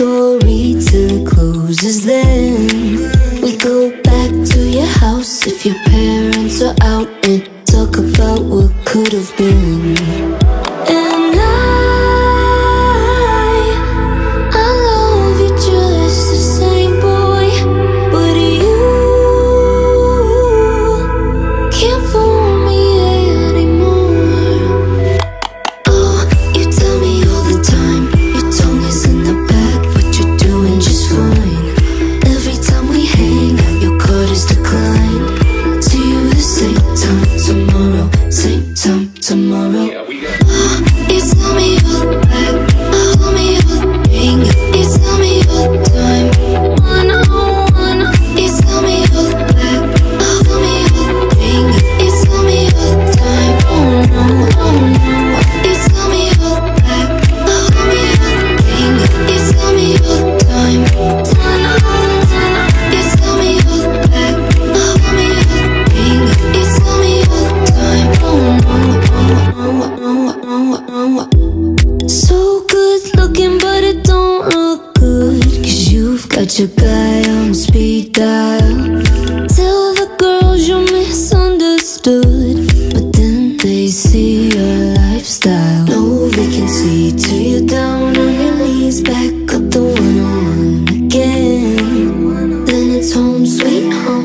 story till it closes. Then we go back to your house if your parents are out and talk about what could have been. And I love you just the same, boy, but you can't fool me anymore. Oh, you tell me all the time your tongue is in the back, but you're doing just fine. Every time we hang out, your card is declined. See you the same time tomorrow, same time tomorrow. You tell me all the back, tell me all the thing. You tell me all the time, one-on-one. You tell me all the back, tell me all the thing. You tell me all the time, oh no, oh no. You tell me all the back, tell me all the thing. You tell me all the time, one-on-one. You tell me all the back, tell me all the thing. You tell me all the time, oh no, so good looking, but it don't look good, 'cause you've got your guy on speed dial. Tell the girls you're misunderstood, but then they see your lifestyle. No vacancy till you're down on your knees, back up the 101 again. Then it's home sweet home.